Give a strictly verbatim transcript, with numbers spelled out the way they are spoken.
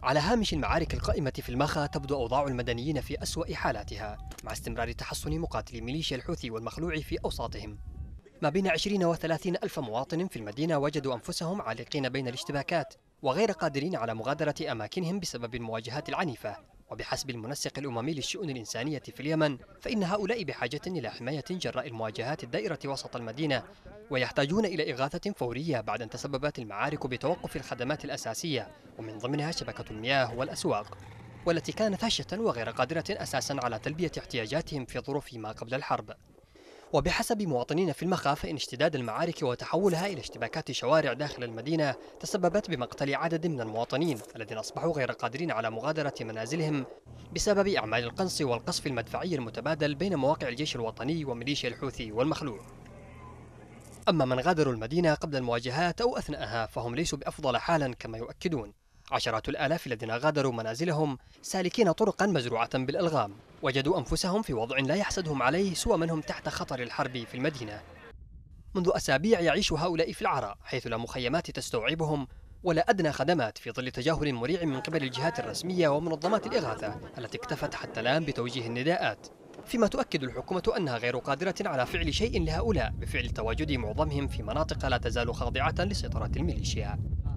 على هامش المعارك القائمة في المخا تبدو أوضاع المدنيين في أسوأ حالاتها، مع استمرار تحصن مقاتلي ميليشيا الحوثي والمخلوع في أوساطهم. ما بين عشرين وثلاثين ألف مواطن في المدينة وجدوا أنفسهم عالقين بين الاشتباكات وغير قادرين على مغادرة أماكنهم بسبب المواجهات العنيفة. وبحسب المنسق الأممي للشؤون الإنسانية في اليمن، فإن هؤلاء بحاجة إلى حماية جراء المواجهات الدائرة وسط المدينة، ويحتاجون إلى إغاثة فورية بعد أن تسببت المعارك بتوقف الخدمات الأساسية، ومن ضمنها شبكة المياه والأسواق، والتي كانت هشة وغير قادرة أساسا على تلبية احتياجاتهم في ظروف ما قبل الحرب. وبحسب مواطنين في المخا، فإن اشتداد المعارك وتحولها إلى اشتباكات شوارع داخل المدينة تسببت بمقتل عدد من المواطنين الذين أصبحوا غير قادرين على مغادرة منازلهم بسبب أعمال القنص والقصف المدفعي المتبادل بين مواقع الجيش الوطني وميليشيا الحوثي والمخلوع. أما من غادروا المدينة قبل المواجهات أو أثناءها فهم ليسوا بأفضل حالا كما يؤكدون. عشرات الآلاف الذين غادروا منازلهم سالكين طرقا مزروعة بالألغام وجدوا أنفسهم في وضع لا يحسدهم عليه سوى من هم تحت خطر الحرب في المدينة. منذ أسابيع يعيش هؤلاء في العراء، حيث لا مخيمات تستوعبهم ولا أدنى خدمات، في ظل تجاهل مريع من قبل الجهات الرسمية ومنظمات الإغاثة التي اكتفت حتى الآن بتوجيه النداءات. فيما تؤكد الحكومة أنها غير قادرة على فعل شيء لهؤلاء بفعل تواجد معظمهم في مناطق لا تزال خاضعة لسيطرة الميليشيا.